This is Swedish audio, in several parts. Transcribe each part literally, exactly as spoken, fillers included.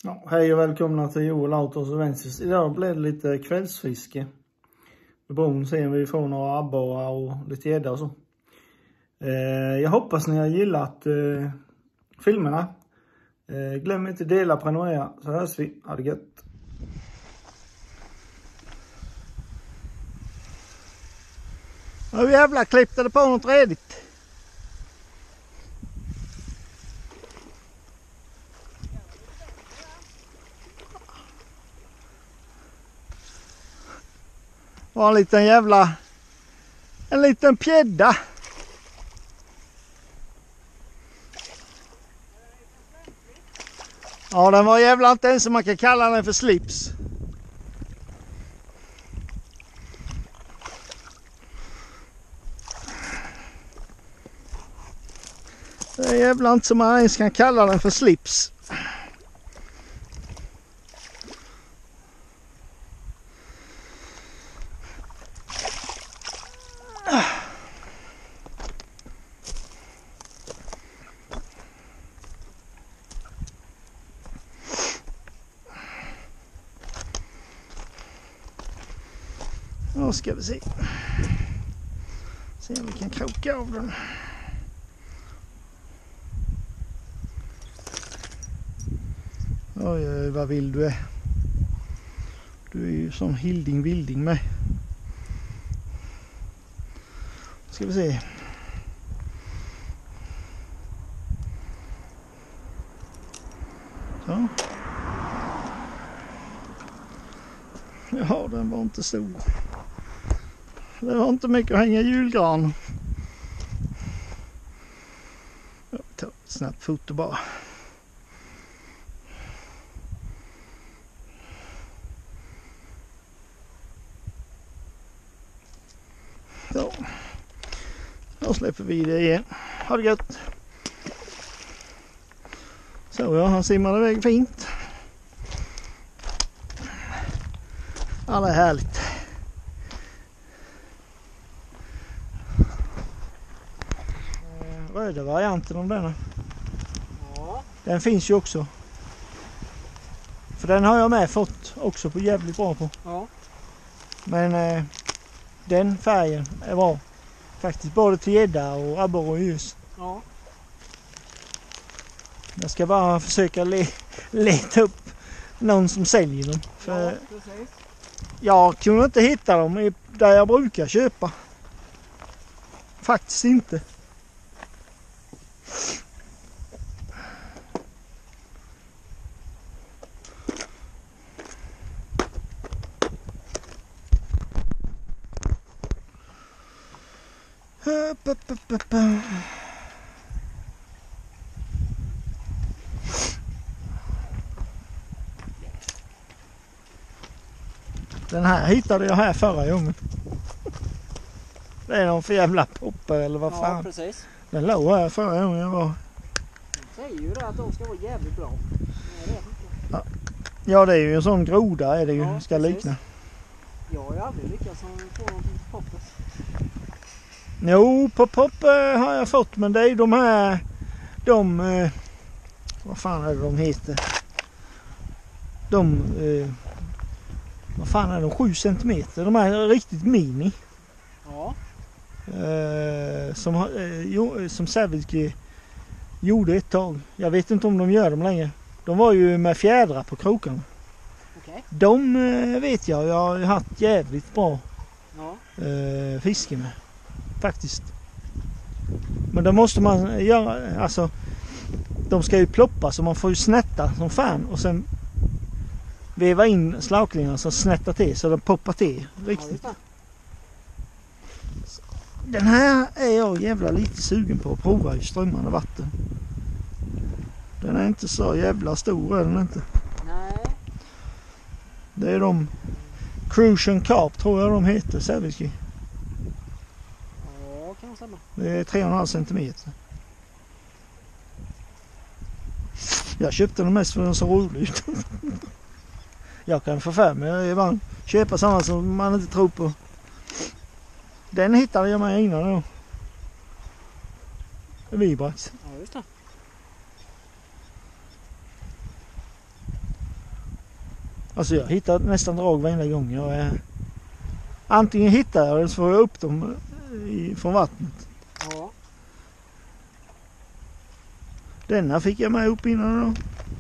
Ja, hej och välkomna till Joel Autos och Ventures. Idag blev det lite kvällsfiske. Med bron ser vi får några abborrar och lite gädda och så. Eh, jag hoppas ni har gillat eh, filmerna. Eh, glöm inte dela, prenumerera, så hörs vi. Ha det gött. Nu jävla klippte det på något redigt. Var en liten jävla en liten pjädda. Ja, den var jävla inte ens som man kan kalla den för slips. Det är jävla inte som man ens kan kalla den för slips. Då ska vi se. Se om vi kan kroka av den. Oj, oj, vad vill du är. Du är ju som Hilding Wilding med. Ska vi se. Så. Ja, den var inte stor. Det var inte mycket att hänga julgran. Jag tar ett snabbt foto bara. Så. Då släpper vi det igen. Ha det gött. Så ja, han simmade iväg fint. Alla är härligt. Röda varianten om denna. Ja. Den finns ju också. För den har jag med fått också på jävligt bra på. Ja. Men eh, den färgen är bra. Faktiskt både till gädda och abborre och ljus. Ja. Jag ska bara försöka le leta upp någon som säljer dem. För ja, precis. Jag kunde inte hitta dem där jag brukar köpa. Faktiskt inte. Den här hittade jag här förra gången. Det är någon för jävla popper eller vad fan. Ja, precis. Den låg här förra gången jag var. De säger ju det att de ska vara jävligt bra. Ja. Ja, det är ju en sån groda är det ju. Ja, ska precis. Likna. Jag har ju aldrig lyckats få någonting till popper. Jo, på pop eh, har jag fått, men det är ju de här, de, eh, vad fan är det de heter? De, eh, vad fan är de, sju centimeter, de är riktigt mini. Ja. Eh, som, eh, jo, som Savage gjorde ett tag. Jag vet inte om de gör dem längre. De var ju med fjädrar på krokarna. Okay. De eh, vet jag, jag har haft jävligt bra ja. eh, fiske med. Faktiskt. Men då måste man göra, alltså de ska ju ploppa så man får ju snätta som fan och sen veva in slaglingarna så snätta till så de poppar till riktigt. Ja, den här är jag jävla lite sugen på att prova i strömmande vatten. Den är inte så jävla stor, är den inte? Nej. Det är de Crucian Carp tror jag de heter, Savage. Det är tre komma fem centimeter. Jag köpte den mest för den så rolig ut. Jag kan få för mig ibland köpa sådana som man inte tror på. Den hittade jag med innan då. Vibrax. Ja, just det. Alltså jag hittar nästan drag varenda gång jag är... Antingen hittar jag eller så får jag upp dem i, från vattnet. Ja. Denna fick jag med upp innan då.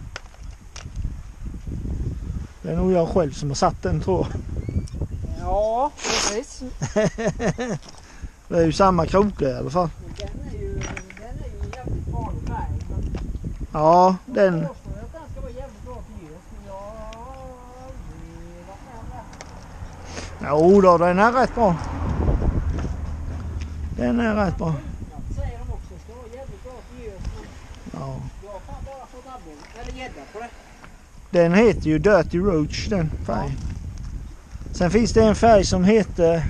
Det är nog jag själv som har satt den, tror jag. Ja, precis. Det är ju samma krok där i alla fall. Den är ju, den är ju jävligt vanlig färg. Men Ja, den... jag påstår att den ska vara jävligt bra till ljus. Men jag har aldrig varit med om det. Jo då, den är rätt bra. Den är rätt bra. Ja, säger de också. Ska vara jävligt bra till ljus. Men Ja. jag har fan bara fått abborre. Eller gädda på det. Den heter ju Dirty Roach, den färgen. Sen finns det en färg som heter...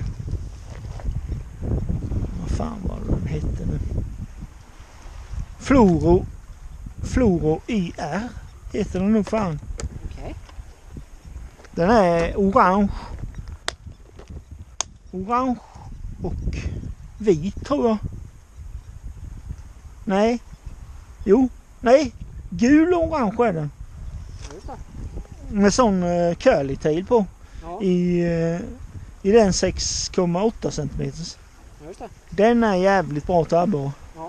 Vad fan var det den hette nu? Fluoro... Fluoro I R heter den nog fan. Okej. Den är orange. Orange och vit, tror jag. Nej. Jo. Nej. Gul och orange är den. Just det. Med sån uh, curly tail på. Ja, I, uh, I den sex komma åtta centimeter. just det. Den är jävligt bra till abborre. Ja.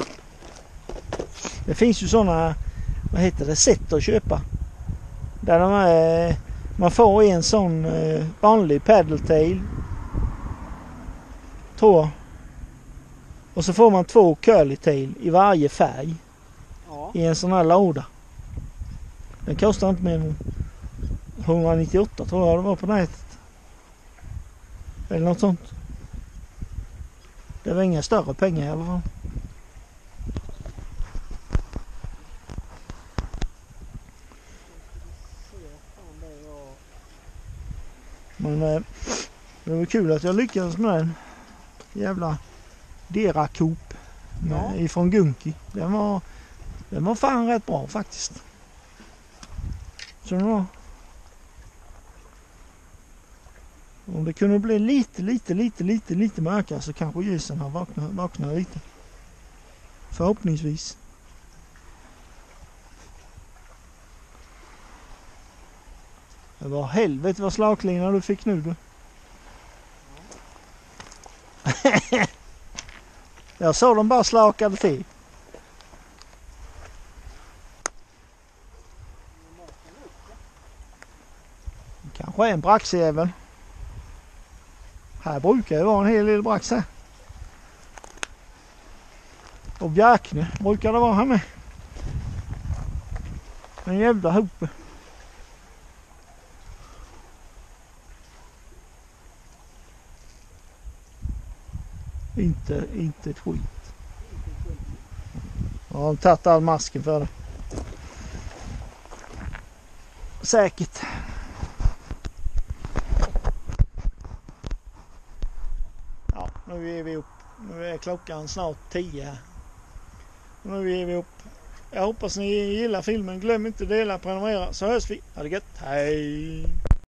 Det finns ju såna, vad heter det, sätt att köpa. Där de är, man får en sån uh, vanlig paddle tail. Tror jag. Och så får man två curly tail i varje färg. Ja. I en sån här låda. Den kostar inte mer än etthundranittioåtta, tror jag det var på nätet. Eller något sånt. Det var inga större pengar i alla fall. Men eh, det var kul att jag lyckades med den jävla Dera-Coop Ja. ifrån Gunki. Den var, den var fan rätt bra faktiskt. Så det var... Om det kunde bli lite, lite, lite, lite, lite mörkare så kanske ljusen har vaknat, vaknat lite. Förhoppningsvis. Det var helvete vad slaklina du fick nu du. Jag såg dem bara slakade till. Kanske en braxjävel. Här brukar det vara en hel del brax här. Och bjärkne brukar det vara här med. En jävla hope. Inte, inte ett skit. Jag har tagit all masken för det. Säkert. Ja, nu är vi upp. Nu är klockan snart tio här. Nu är vi upp. Jag hoppas ni gillar filmen. Glöm inte att dela och prenumerera så hörs vi. Ha det gött. Hej!